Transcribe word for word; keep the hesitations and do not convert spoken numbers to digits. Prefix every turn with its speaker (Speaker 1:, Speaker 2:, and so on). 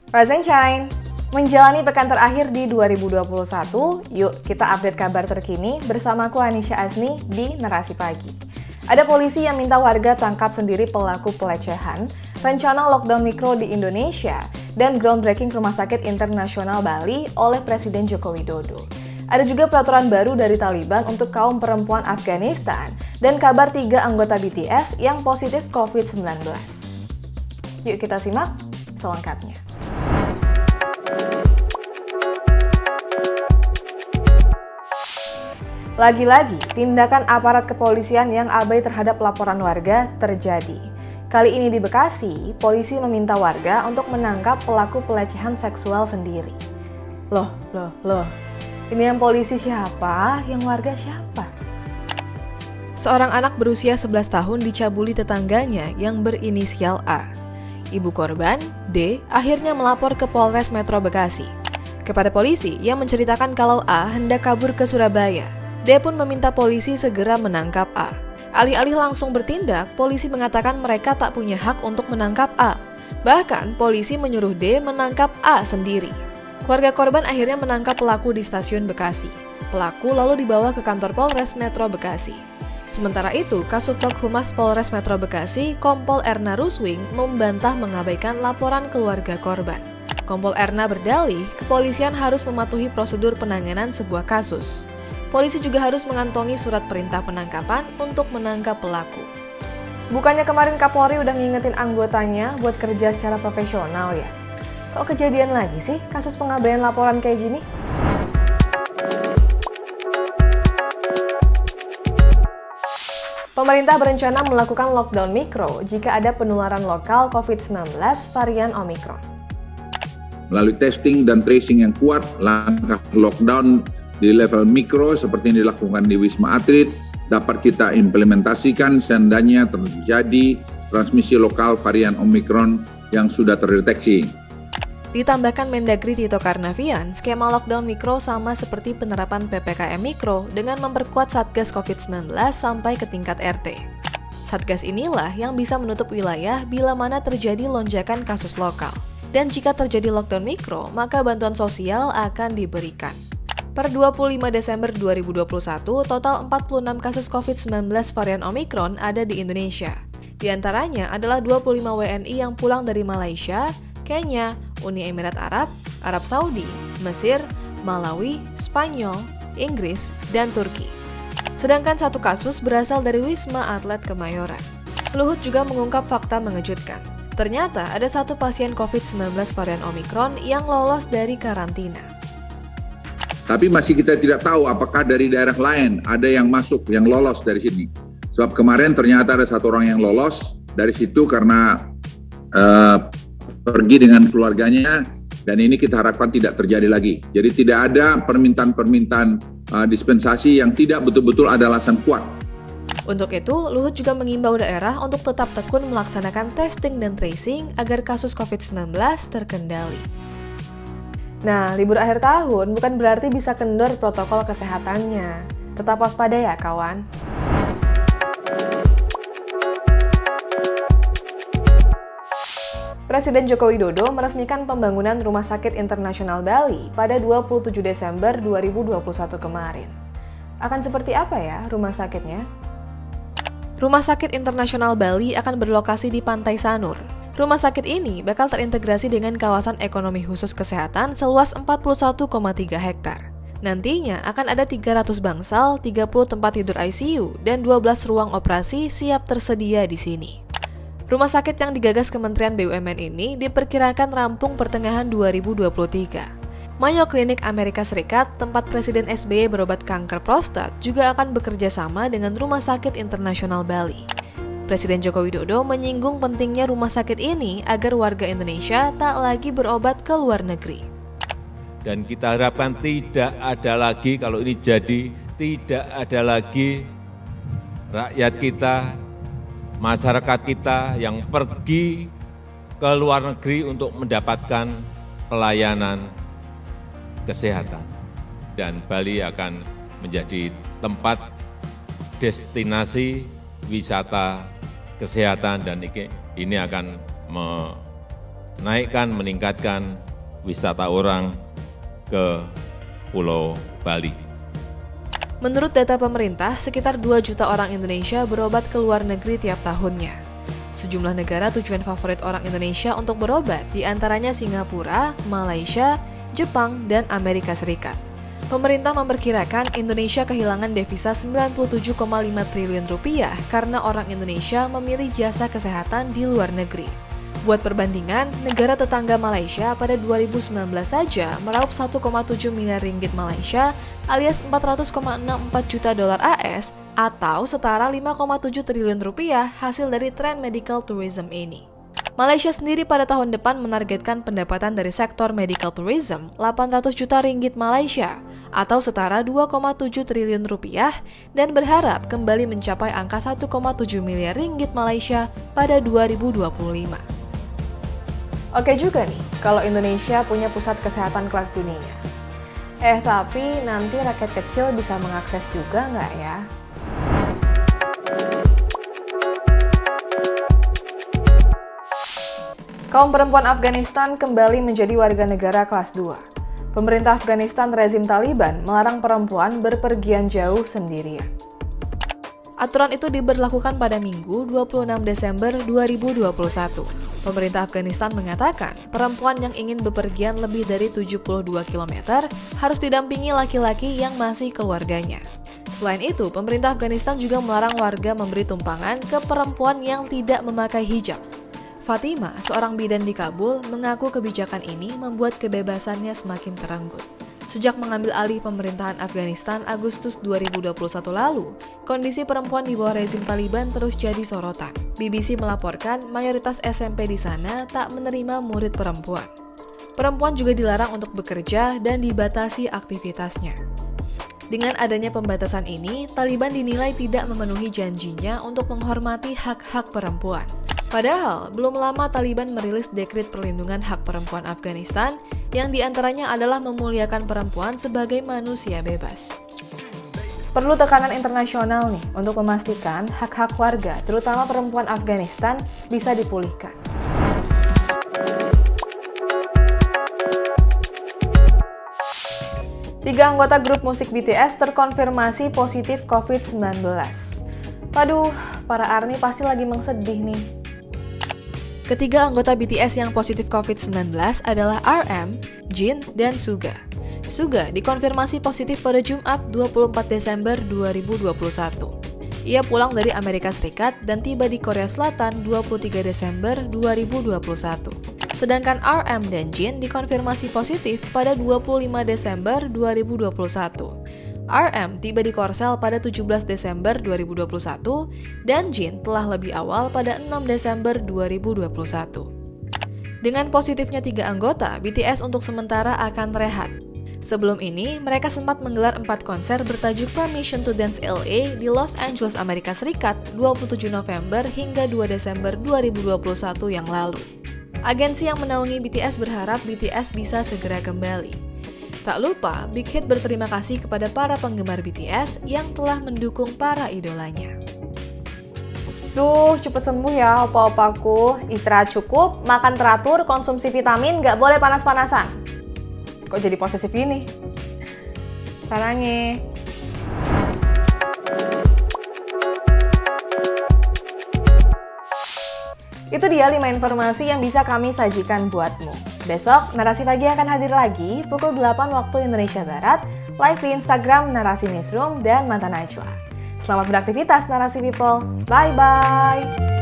Speaker 1: Rise and Shine! Menjalani pekan terakhir di dua ribu dua puluh satu, yuk kita update kabar terkini bersamaku Anisha Asni di Narasi Pagi. Ada polisi yang minta warga tangkap sendiri pelaku pelecehan, rencana lockdown mikro di Indonesia, dan groundbreaking Rumah Sakit Internasional Bali oleh Presiden Joko Widodo. Ada juga peraturan baru dari Taliban untuk kaum perempuan Afghanistan, dan kabar tiga anggota B T S yang positif covid sembilan belas. Yuk kita simak selengkapnya. Lagi-lagi, tindakan aparat kepolisian yang abai terhadap laporan warga terjadi. Kali ini di Bekasi, polisi meminta warga untuk menangkap pelaku pelecehan seksual sendiri. Loh, loh, loh. Ini yang polisi siapa? Yang warga siapa? Seorang anak berusia sebelas tahun dicabuli tetangganya yang berinisial A. Ibu korban, D, akhirnya melapor ke Polres Metro Bekasi. Kepada polisi yang menceritakan kalau A hendak kabur ke Surabaya. D pun meminta polisi segera menangkap A. Alih-alih langsung bertindak, polisi mengatakan mereka tak punya hak untuk menangkap A. Bahkan, polisi menyuruh D menangkap A sendiri. Keluarga korban akhirnya menangkap pelaku di stasiun Bekasi. Pelaku lalu dibawa ke kantor Polres Metro Bekasi. Sementara itu, Kasubag Humas Polres Metro Bekasi, Kompol Erna Ruswing, membantah mengabaikan laporan keluarga korban. Kompol Erna berdalih, kepolisian harus mematuhi prosedur penanganan sebuah kasus. Polisi juga harus mengantongi surat perintah penangkapan untuk menangkap pelaku. Bukannya kemarin Kapolri udah ngingetin anggotanya buat kerja secara profesional ya? Kok kejadian lagi sih kasus pengabaian laporan kayak gini? Pemerintah berencana melakukan lockdown mikro jika ada penularan lokal covid sembilan belas varian Omicron.
Speaker 2: Melalui testing dan tracing yang kuat, langkah lockdown di level mikro seperti yang dilakukan di Wisma Atlet dapat kita implementasikan seandainya terjadi transmisi lokal varian Omicron yang sudah terdeteksi.
Speaker 1: Ditambahkan Mendagri Tito Karnavian, skema lockdown mikro sama seperti penerapan P P K M mikro dengan memperkuat Satgas covid sembilan belas sampai ke tingkat R T. Satgas inilah yang bisa menutup wilayah bila mana terjadi lonjakan kasus lokal. Dan jika terjadi lockdown mikro, maka bantuan sosial akan diberikan. Per dua puluh lima Desember dua ribu dua puluh satu, total empat puluh enam kasus covid sembilan belas varian Omicron ada di Indonesia. Di antaranya adalah dua puluh lima W N I yang pulang dari Malaysia, Kenya, Uni Emirat Arab, Arab Saudi, Mesir, Malawi, Spanyol, Inggris, dan Turki. Sedangkan satu kasus berasal dari Wisma Atlet Kemayoran. Luhut juga mengungkap fakta mengejutkan. Ternyata ada satu pasien covid sembilan belas varian Omicron yang lolos dari karantina.
Speaker 2: Tapi masih kita tidak tahu apakah dari daerah lain ada yang masuk, yang lolos dari sini. Sebab kemarin ternyata ada satu orang yang lolos dari situ karena uh, pergi dengan keluarganya, dan ini kita harapkan tidak terjadi lagi. Jadi tidak ada permintaan-permintaan uh, dispensasi yang tidak betul-betul ada alasan kuat.
Speaker 1: Untuk itu, Luhut juga mengimbau daerah untuk tetap tekun melaksanakan testing dan tracing agar kasus covid sembilan belas terkendali. Nah, libur akhir tahun bukan berarti bisa kendor protokol kesehatannya. Tetap waspada ya, kawan. Presiden Joko Widodo meresmikan pembangunan Rumah Sakit Internasional Bali pada dua puluh tujuh Desember dua ribu dua puluh satu kemarin. Akan seperti apa ya rumah sakitnya? Rumah Sakit Internasional Bali akan berlokasi di Pantai Sanur. Rumah sakit ini bakal terintegrasi dengan kawasan ekonomi khusus kesehatan seluas empat puluh satu koma tiga hektar. Nantinya akan ada tiga ratus bangsal, tiga puluh tempat tidur I C U, dan dua belas ruang operasi siap tersedia di sini. Rumah sakit yang digagas Kementerian B U M N ini diperkirakan rampung pertengahan dua ribu dua puluh tiga. Mayo Clinic Amerika Serikat, tempat Presiden S B Y berobat kanker prostat, juga akan bekerja sama dengan Rumah Sakit Internasional Bali. Presiden Joko Widodo menyinggung pentingnya rumah sakit ini agar warga Indonesia tak lagi berobat ke luar negeri.
Speaker 3: Dan kita harapkan tidak ada lagi, kalau ini jadi, tidak ada lagi rakyat kita, masyarakat kita yang pergi ke luar negeri untuk mendapatkan pelayanan kesehatan. Dan Bali akan menjadi tempat destinasi wisata kesehatan, dan ini akan naikkan, meningkatkan wisata orang ke Pulau Bali.
Speaker 1: Menurut data pemerintah, sekitar dua juta orang Indonesia berobat ke luar negeri tiap tahunnya. Sejumlah negara tujuan favorit orang Indonesia untuk berobat diantaranya Singapura, Malaysia, Jepang, dan Amerika Serikat. Pemerintah memperkirakan Indonesia kehilangan devisa sembilan puluh tujuh koma lima triliun rupiah karena orang Indonesia memilih jasa kesehatan di luar negeri. Buat perbandingan, negara tetangga Malaysia pada dua ribu sembilan belas saja meraup satu koma tujuh miliar ringgit Malaysia alias empat ratus koma enam empat juta dolar A S atau setara lima koma tujuh triliun rupiah hasil dari tren medical tourism ini. Malaysia sendiri pada tahun depan menargetkan pendapatan dari sektor medical tourism delapan ratus juta ringgit Malaysia atau setara dua koma tujuh triliun rupiah dan berharap kembali mencapai angka satu koma tujuh miliar ringgit Malaysia pada dua ribu dua puluh lima. Oke juga nih, kalau Indonesia punya pusat kesehatan kelas dunia. Eh tapi nanti rakyat kecil bisa mengakses juga nggak ya? Kaum perempuan Afghanistan kembali menjadi warga negara kelas dua. Pemerintah Afghanistan rezim Taliban melarang perempuan berpergian jauh sendirian. Aturan itu diberlakukan pada Minggu dua puluh enam Desember dua ribu dua puluh satu. Pemerintah Afghanistan mengatakan perempuan yang ingin bepergian lebih dari tujuh puluh dua kilometer harus didampingi laki-laki yang masih keluarganya. Selain itu, pemerintah Afghanistan juga melarang warga memberi tumpangan ke perempuan yang tidak memakai hijab. Fatima, seorang bidan di Kabul, mengaku kebijakan ini membuat kebebasannya semakin terenggut. Sejak mengambil alih pemerintahan Afghanistan Agustus dua ribu dua puluh satu lalu, kondisi perempuan di bawah rezim Taliban terus jadi sorotan. B B C melaporkan mayoritas S M P di sana tak menerima murid perempuan. Perempuan juga dilarang untuk bekerja dan dibatasi aktivitasnya. Dengan adanya pembatasan ini, Taliban dinilai tidak memenuhi janjinya untuk menghormati hak-hak perempuan. Padahal, belum lama Taliban merilis dekret perlindungan hak perempuan Afghanistan yang diantaranya adalah memuliakan perempuan sebagai manusia bebas. Perlu tekanan internasional nih untuk memastikan hak-hak warga, terutama perempuan Afghanistan, bisa dipulihkan. Tiga anggota grup musik B T S terkonfirmasi positif covid sembilan belas. Waduh, para ARMY pasti lagi mengsedih nih. Ketiga anggota B T S yang positif covid sembilan belas adalah R M, Jin, dan Suga. Suga dikonfirmasi positif pada Jumat dua puluh empat Desember dua ribu dua puluh satu. Ia pulang dari Amerika Serikat dan tiba di Korea Selatan dua puluh tiga Desember dua ribu dua puluh satu. Sedangkan R M dan Jin dikonfirmasi positif pada dua puluh lima Desember dua ribu dua puluh satu. R M tiba di Korsel pada tujuh belas Desember dua ribu dua puluh satu dan Jin telah lebih awal pada enam Desember dua ribu dua puluh satu. Dengan positifnya tiga anggota, B T S untuk sementara akan rehat. Sebelum ini, mereka sempat menggelar empat konser bertajuk Permission to Dance L A di Los Angeles, Amerika Serikat dua puluh tujuh November hingga dua Desember dua ribu dua puluh satu yang lalu. Agensi yang menaungi B T S berharap B T S bisa segera kembali. Tak lupa, Big Hit berterima kasih kepada para penggemar B T S yang telah mendukung para idolanya. Duh, cepet sembuh ya opa-opaku. Istirahat cukup, makan teratur, konsumsi vitamin, gak boleh panas-panasan. Kok jadi posesif ini? Sarange. Itu dia lima informasi yang bisa kami sajikan buatmu. Besok, Narasi Pagi akan hadir lagi pukul delapan waktu Indonesia Barat, live di Instagram Narasi Newsroom dan Mata Najwa. Selamat beraktivitas Narasi People. Bye-bye.